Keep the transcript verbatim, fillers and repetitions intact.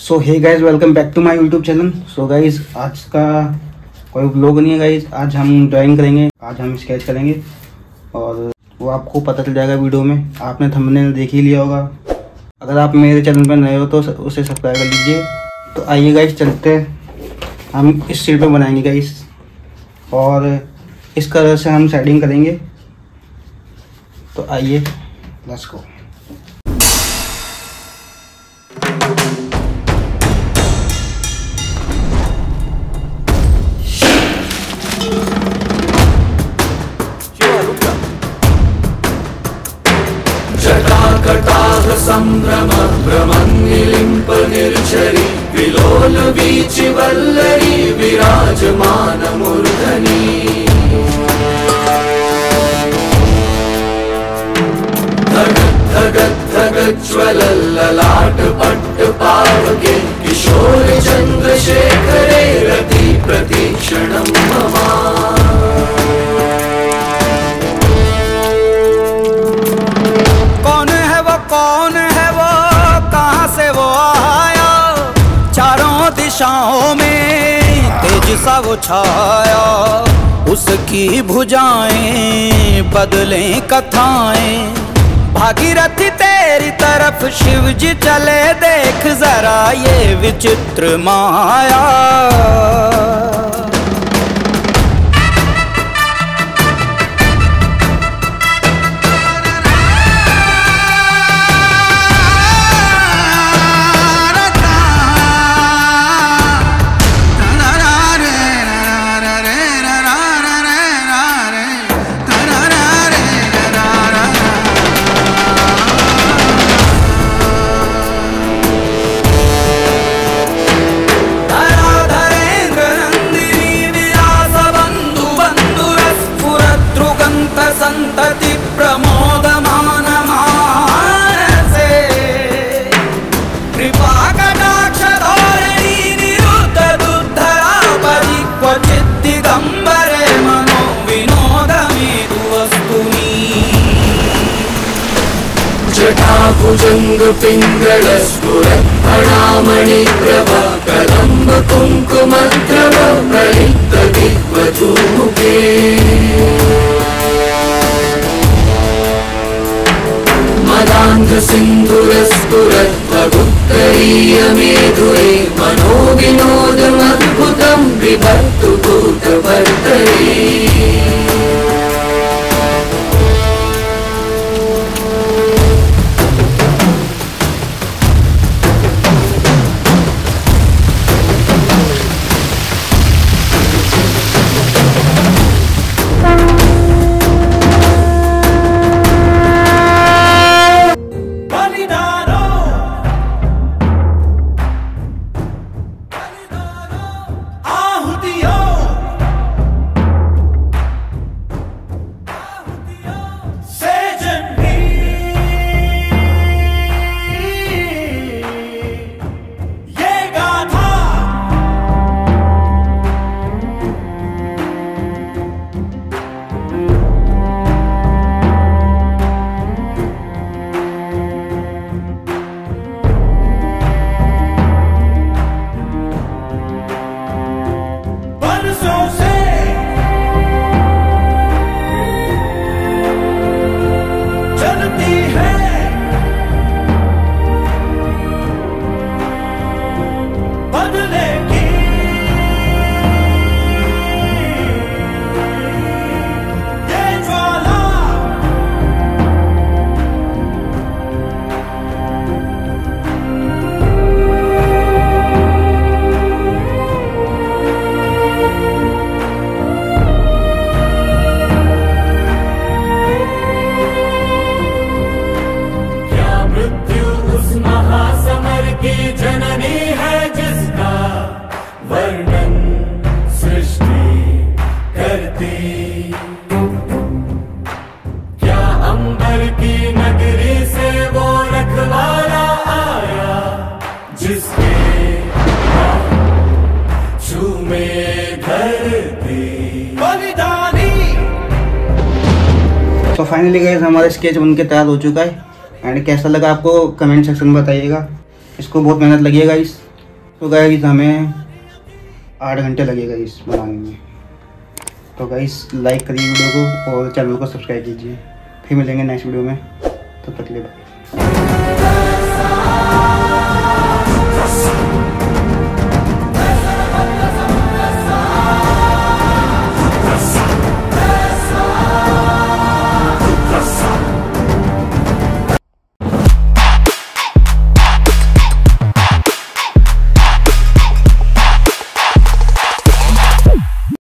So hey guys, welcome back to my YouTube channel. So guys, आज का कोई vlog नहीं है गाइज। आज हम ड्राइंग करेंगे, आज हम स्केच करेंगे और वो आपको पता चल जाएगा वीडियो में। आपने थंबनेल देख ही लिया होगा। अगर आप मेरे चैनल पर नए हो तो उसे सब्सक्राइब कर लीजिए। तो आइए गाइज, चलते हैं। हम इस शीट पे बनाएंगे गाइज और इस कलर से हम शेडिंग करेंगे। तो आइए, लेट्स गो। जटाकटाह संभ्रम भ्रमन्निलिम्प निर्झरी विलोल वीचि वल्लरी विराजमान मूर्धनि धगत् धगत् धगत् ज्वलल्ललाट पट्ट पावके किशोर चन्द्रशेखरे रति प्रतीक्षणं मम। कौन है वो, कहाँ से वो आया, चारों दिशाओं में तेज सा वो छाया। उसकी भुजाएं बदलें कथाएं, भागीरथी तेरी तरफ शिव जी चले, देख जरा ये विचित्र माया। संतति प्रमोदमान मानसे कृपा कटाक्ष धोरणी निरुद्ध दुद्धरा परि क्वचित् दिगंबरे मनो विनोदमेतु वस्तुनि। जटाभुजंग पिंगल स्फुरत् फणामणि प्रभ कदम्ब कुंकुमद्रव प्रलिप्त दिग्वधूमुखे मदान्ध सिन्धुरस्फुरत् लघुत्तरीय मेधुरे मनो विनोदमद्भुतं बिभर्तु भूतभर्तरे। तो फाइनली गाइस, हमारा स्केच बनके तैयार हो चुका है। एंड कैसा लगा आपको कमेंट सेक्शन में बताइएगा। इसको बहुत मेहनत लगी है गाइस। तो गाइस हमें आठ घंटे लगेगा इस बनाने में। तो गाइस लाइक करिए वीडियो को और चैनल को सब्सक्राइब कीजिए। फिर मिलेंगे नेक्स्ट वीडियो में, तब तक के लिए बाय।